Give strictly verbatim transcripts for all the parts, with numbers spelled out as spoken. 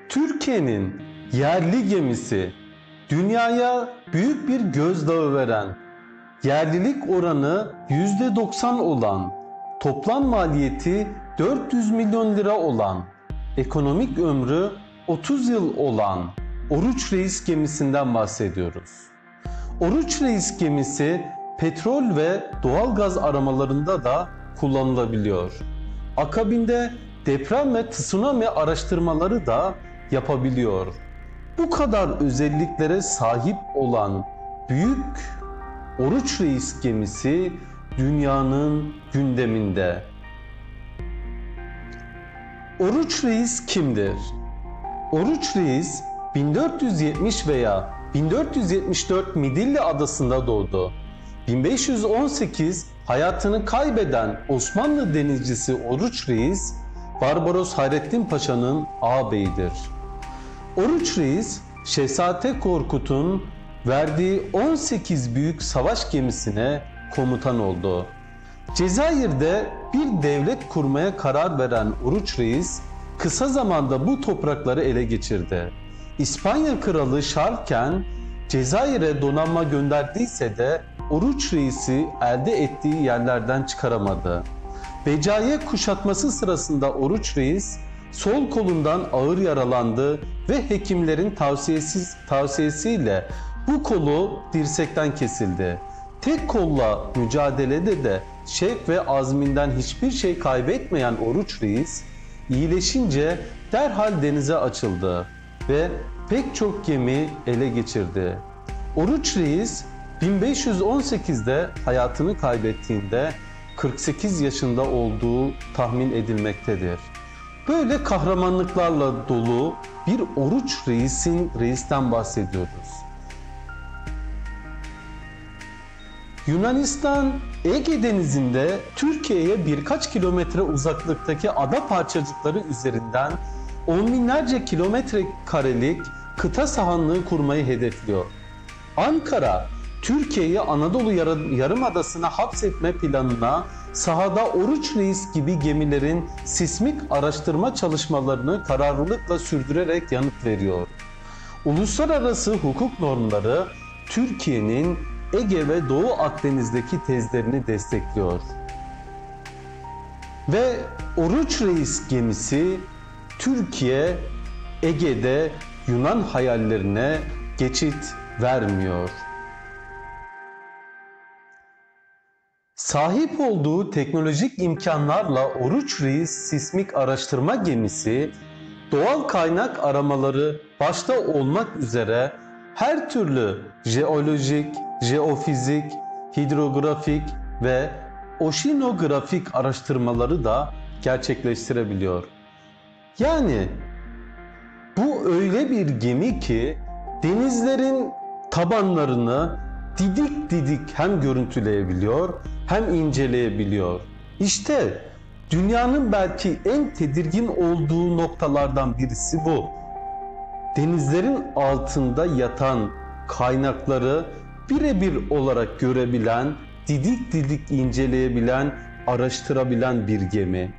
Türkiye'nin yerli gemisi, dünyaya büyük bir gözdağı veren, yerlilik oranı yüzde doksan olan, toplam maliyeti dört yüz milyon lira olan, ekonomik ömrü otuz yıl olan Oruç Reis gemisinden bahsediyoruz. Oruç Reis gemisi petrol ve doğalgaz aramalarında da kullanılabiliyor. Akabinde deprem ve tsunami araştırmaları da yapabiliyor. Bu kadar özelliklere sahip olan büyük Oruç Reis gemisi dünyanın gündeminde. Oruç Reis kimdir? Oruç Reis bin dört yüz yetmiş veya bin dört yüz yetmiş dört Midilli Adası'nda doğdu. bin beş yüz on sekiz hayatını kaybeden Osmanlı denizcisi Oruç Reis, Barbaros Hayrettin Paşa'nın ağabeyidir. Oruç Reis, Şehzade Korkut'un verdiği on sekiz büyük savaş gemisine komutan oldu. Cezayir'de bir devlet kurmaya karar veren Oruç Reis, kısa zamanda bu toprakları ele geçirdi. İspanya Kralı Şarken, Cezayir'e donanma gönderdiyse de Oruç Reis'i elde ettiği yerlerden çıkaramadı. Becaye kuşatması sırasında Oruç Reis sol kolundan ağır yaralandı ve hekimlerin tavsiyesiz, tavsiyesiyle bu kolu dirsekten kesildi. Tek kolla mücadelede de şevk ve azminden hiçbir şey kaybetmeyen Oruç Reis, iyileşince derhal denize açıldı ve pek çok gemi ele geçirdi. Oruç Reis bin beş yüz on sekizde hayatını kaybettiğinde kırk sekiz yaşında olduğu tahmin edilmektedir. Böyle kahramanlıklarla dolu bir Oruç Reis'in reisten bahsediyoruz. Yunanistan, Ege Denizi'nde Türkiye'ye birkaç kilometre uzaklıktaki ada parçacıkları üzerinden on binlerce kilometre karelik kıta sahanlığı kurmayı hedefliyor. Ankara, Türkiye'yi Anadolu Yarımadası'na hapsetme planına sahada Oruç Reis gibi gemilerin sismik araştırma çalışmalarını kararlılıkla sürdürerek yanıt veriyor. Uluslararası hukuk normları Türkiye'nin Ege ve Doğu Akdeniz'deki tezlerini destekliyor. Ve Oruç Reis gemisi Türkiye, Ege'de Yunan hayallerine geçit vermiyor. Sahip olduğu teknolojik imkanlarla Oruç Reis sismik araştırma gemisi, doğal kaynak aramaları başta olmak üzere her türlü jeolojik, jeofizik, hidrografik ve oşinografik araştırmaları da gerçekleştirebiliyor. Yani bu öyle bir gemi ki denizlerin tabanlarını didik didik hem görüntüleyebiliyor hem inceleyebiliyor. İşte dünyanın belki en tedirgin olduğu noktalardan birisi bu. Denizlerin altında yatan kaynakları birebir olarak görebilen, didik didik inceleyebilen, araştırabilen bir gemi.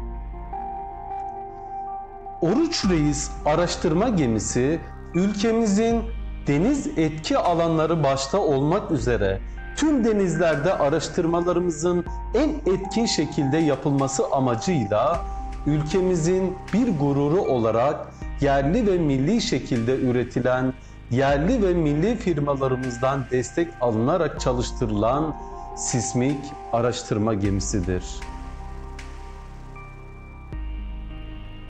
Oruç Reis araştırma gemisi ülkemizin deniz etki alanları başta olmak üzere tüm denizlerde araştırmalarımızın en etkin şekilde yapılması amacıyla ülkemizin bir gururu olarak yerli ve milli şekilde üretilen, yerli ve milli firmalarımızdan destek alınarak çalıştırılan sismik araştırma gemisidir.